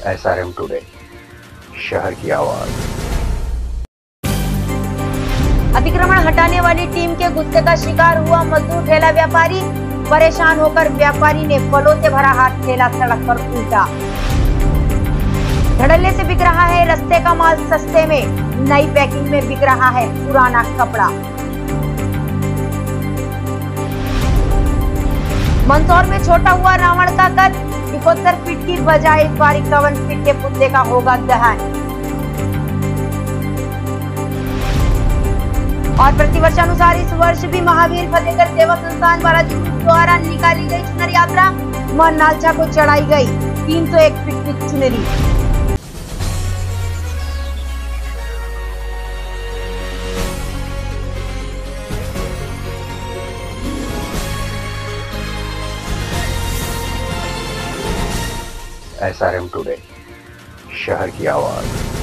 SRM today, शहर की आवाज। अतिक्रमण हटाने वाली टीम के गुस्से का शिकार हुआ मजदूर ठेला व्यापारी। परेशान होकर व्यापारी ने फलों से भरा हाथ ठेला सड़क पर उल्टा। धड़ल्ले से बिक रहा है रस्ते का माल सस्ते में, नई पैकिंग में बिक रहा है पुराना कपड़ा। मंदसौर में छोटा हुआ रावण का कद, 71 फीट की बजाय इस बार 51 फीट के पुतले का होगा दहन। और प्रतिवर्षानुसार इस वर्ष भी महावीर फतेहगढ़ सेवा संस्थान द्वारा निकाली गई चुनर यात्रा मां नालचा को चढ़ाई गई 301 फीट की चुनरी। SRM टुडे, शहर की आवाज।